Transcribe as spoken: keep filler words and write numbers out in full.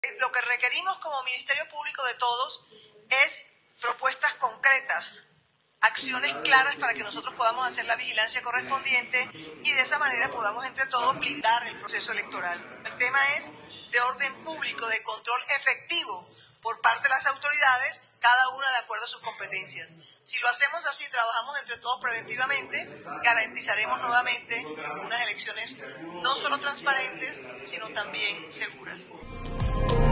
Lo que requerimos como Ministerio Público de todos es propuestas concretas, acciones claras para que nosotros podamos hacer la vigilancia correspondiente y de esa manera podamos entre todos blindar el proceso electoral. El tema es de orden público, de control efectivo por parte de las autoridades, cada una de acuerdo a sus competencias. Si lo hacemos así, trabajamos entre todos preventivamente, garantizaremos nuevamente unas elecciones no solo transparentes, sino también seguras.